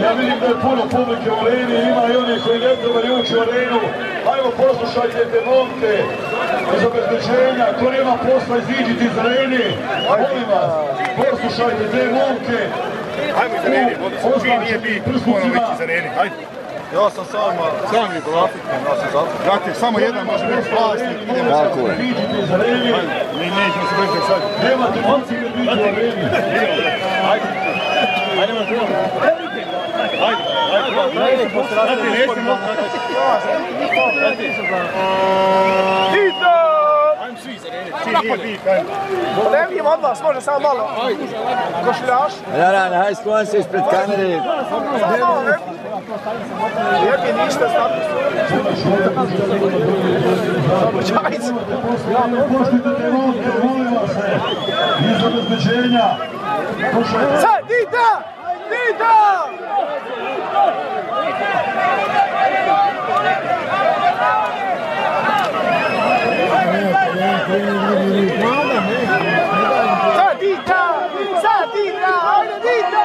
Ja vidim da je puno publike u areni, ima i oni koji ne trebaju ući u arenu. Ajmo, poslušajte te momke iz obezbeđenja, ko nema posla iziđite iz arene. Molim vas, poslušajte te momke. Ajmo iz arene, vi nije bi, moramo ići iz arene, ajde. Ja sam sam je grafikom, ja sam zato. Brate, samo jedan može biti vlasnik, idemo sad. Iziđite iz arene. Nećemo se brzo sad. Nemate momci da iziđu u areni. Ajde. Ajde, možemo. Ajde, ajde. Brate, nećemo. Tito! Ajmo svi iz arene, svi nije bit, ajmo. Ne vidim od vas, može samo malo. Košuljaš? Rana, hajde sklon se ispred kamere. Lijepi ništa, znate su. Čajci. Poštite te momke, molim vas se. Iz obezbeđenja. Sad, Tita! Tita! Sad, Tita! Sad, Tita! Ajde, Tita!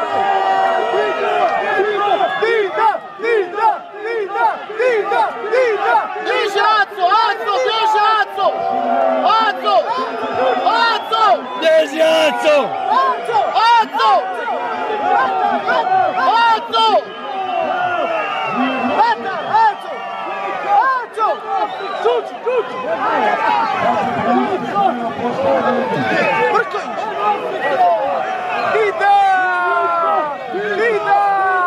Tita! Tita! Tita! Tita! Tita! Bliže Aco! Aco! Bliže Aco! Aco! Aco! Bliže Aco! Aco! Aco! Aco! Vata! Aco! Aco! Čuči, čuči! Brković! Tita! Tita!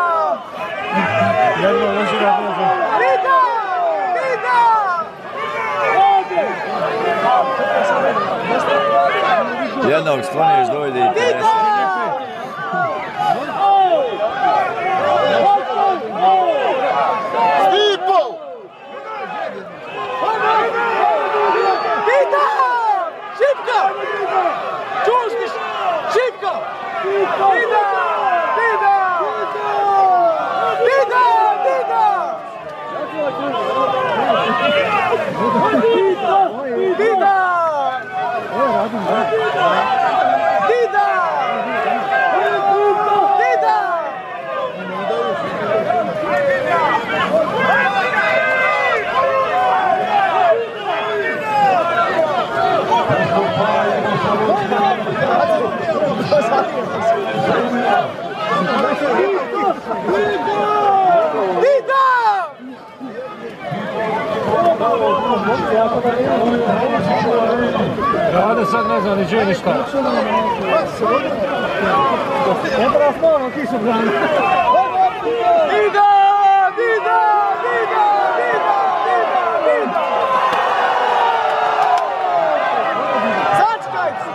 Tita! Tita! Jednog skloniš dojde i prese. Stipo! Tita! Šipka! Čušniš! Šipka! Tita! Tita! Tita! Tita! Tita! Rade sad ne znam ni gdje ni šta. Ne treba spavno kišu brani. Dida! Dida! Dida! Dida! Dida! Dida! Začkajte!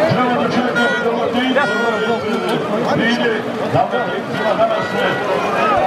Danas